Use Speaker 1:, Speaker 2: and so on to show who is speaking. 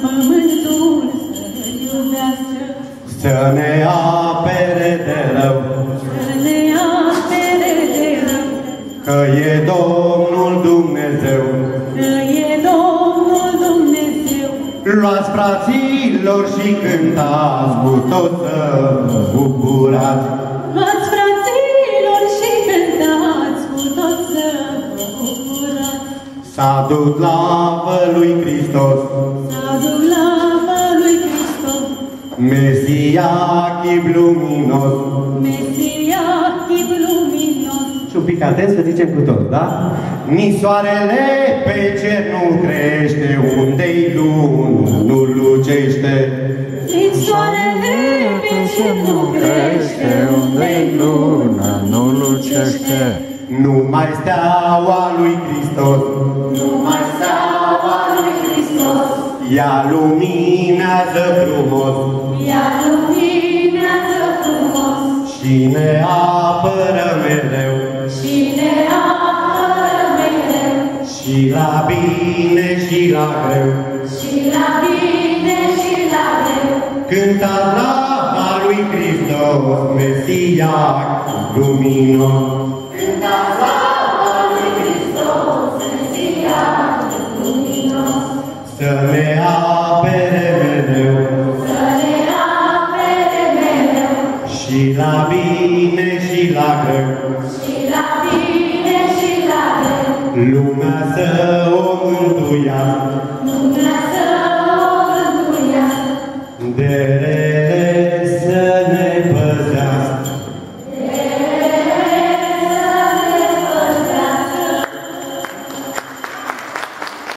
Speaker 1: pământul să-L iubească,
Speaker 2: să ne apere de rău,
Speaker 1: să ne apere de rău,
Speaker 2: că e Domnul Dumnezeu.
Speaker 1: că e Domnul Dumnezeu.
Speaker 2: Luați, fraților, și cântați, cu tot să vă bucurați.
Speaker 1: Luați, fraților, și cântați, cu tot să vă bucurați.
Speaker 2: S-a dus slavă lui Hristos,
Speaker 1: S-a dus slavă lui Hristos,
Speaker 2: Mesia chip luminos.
Speaker 1: Mesia chip luminos.
Speaker 2: Și un pic atent să zicem cu tot, da? Nici soarele pe cer nu crește, unde-i lună nu lucește.
Speaker 1: Nici soarele pe cer nu crește,
Speaker 3: unde-i luna nu lucește.
Speaker 2: Numai steaua lui Hristos,
Speaker 1: numai steaua lui Hristos,
Speaker 2: ea luminează frumos
Speaker 1: ea luminează frumos
Speaker 2: și ne apără mereu.
Speaker 1: și ne apără mereu.
Speaker 2: Și la bine și la greu,
Speaker 1: Și la bine și la greu,
Speaker 2: cântați slava lui Hristos, Mesia luminos.
Speaker 1: cântați slava lui Hristos, Mesia luminos.
Speaker 2: Să ne apere mereu,
Speaker 1: Să ne apere mereu,
Speaker 2: și la bine și la greu,
Speaker 1: și la bine și la greu.
Speaker 2: lumea să o mântuiască,
Speaker 1: Lumea